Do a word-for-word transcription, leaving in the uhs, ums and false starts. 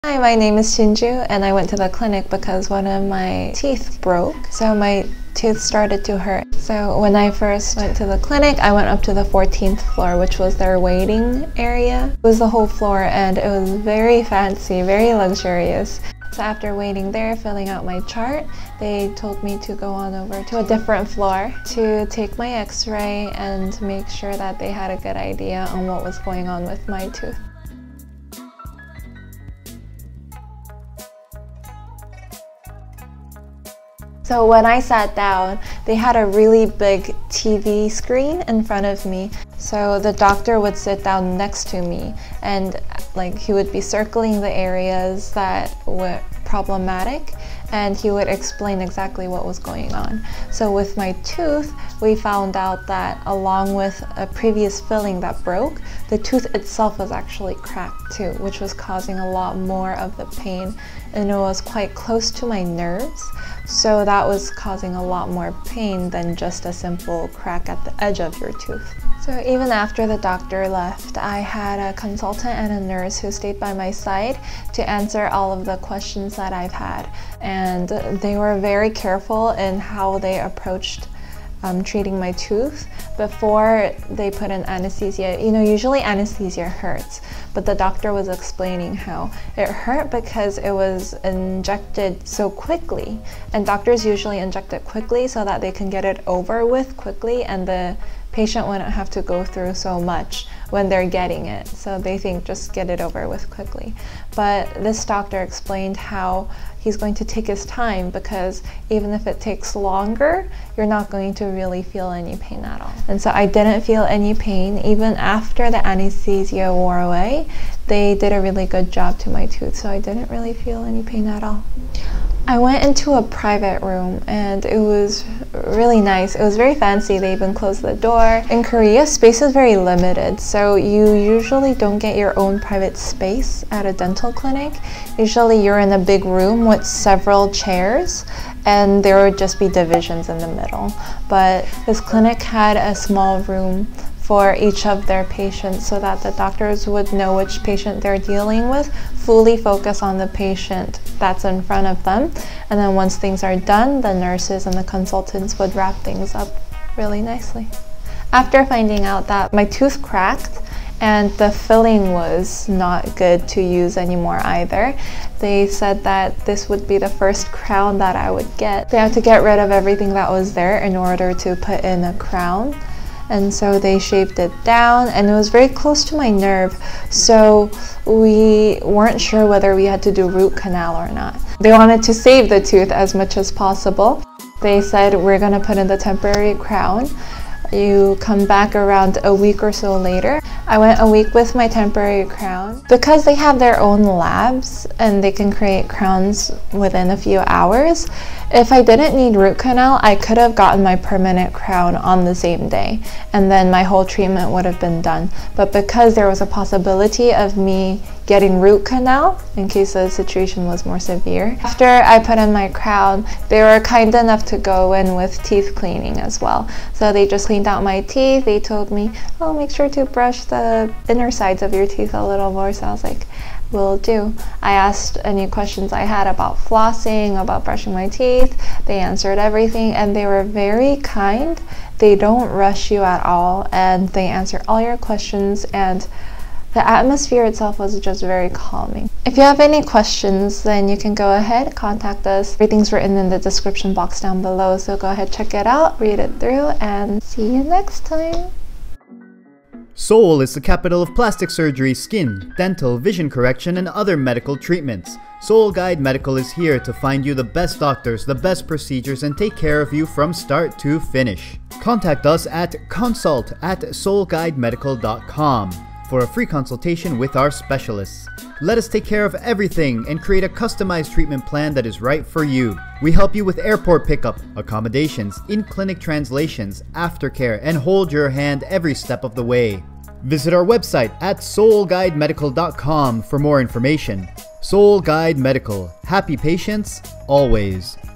Hi, my name is Shinju and I went to the clinic because one of my teeth broke. So my tooth started to hurt. So when I first went to the clinic, I went up to the fourteenth floor, which was their waiting area. It was the whole floor and it was very fancy, very luxurious. So after waiting there, filling out my chart, they told me to go on over to a different floor to take my x-ray and make sure that they had a good idea on what was going on with my tooth. So when I sat down, they had a really big T V screen in front of me. So the doctor would sit down next to me and like he would be circling the areas that were problematic and he would explain exactly what was going on. So with my tooth, we found out that along with a previous filling that broke, the tooth itself was actually cracked too, which was causing a lot more of the pain, and it was quite close to my nerves. So that was causing a lot more pain than just a simple crack at the edge of your tooth. So even after the doctor left, I had a consultant and a nurse who stayed by my side to answer all of the questions that I've had. And they were very careful in how they approached um, treating my tooth before they put in anesthesia. You know, usually anesthesia hurts, but the doctor was explaining how it hurt because it was injected so quickly. And doctors usually inject it quickly so that they can get it over with quickly and the patient wouldn't have to go through so much when they're getting it. So they think just get it over with quickly. But this doctor explained how he's going to take his time because even if it takes longer, you're not going to really feel any pain at all. And so I didn't feel any pain. Even after the anesthesia wore away, they did a really good job to my tooth, so I didn't really feel any pain at all. I went into a private room and it was really nice. It was very fancy. They even closed the door. In Korea, space is very limited, so you usually don't get your own private space at a dental clinic. Usually you're in a big room with several chairs and there would just be divisions in the middle. But this clinic had a small room for each of their patients so that the doctors would know which patient they're dealing with, fully focus on the patient that's in front of them, and then once things are done, the nurses and the consultants would wrap things up really nicely. After finding out that my tooth cracked and the filling was not good to use anymore either, they said that this would be the first crown that I would get. They had to get rid of everything that was there in order to put in a crown. And so they shaved it down and it was very close to my nerve, so we weren't sure whether we had to do root canal or not. They wanted to save the tooth as much as possible. They said, we're gonna put in the temporary crown. You come back around a week or so later. I went a week with my temporary crown. Because they have their own labs and they can create crowns within a few hours, if I didn't need root canal, I could have gotten my permanent crown on the same day and then my whole treatment would have been done. But because there was a possibility of me getting root canal in case the situation was more severe, after I put in my crown, they were kind enough to go in with teeth cleaning as well. So they just cleaned out my teeth. They told me, oh, make sure to brush the inner sides of your teeth a little more. So I was like, will do. I asked any questions I had about flossing, about brushing my teeth. They answered everything and they were very kind. They don't rush you at all and they answer all your questions, and the atmosphere itself was just very calming. If you have any questions, then you can go ahead, contact us. Everything's written in the description box down below, so go ahead, check it out, read it through, and see you next time. Seoul is the capital of plastic surgery, skin, dental, vision correction, and other medical treatments. Seoul Guide Medical is here to find you the best doctors, the best procedures, and take care of you from start to finish. Contact us at consult at seoul guide medical dot com for a free consultation with our specialists. Let us take care of everything and create a customized treatment plan that is right for you. We help you with airport pickup, accommodations, in-clinic translations, aftercare, and hold your hand every step of the way. Visit our website at seoul guide medical dot com for more information. Seoul Guide Medical. Happy patients, always.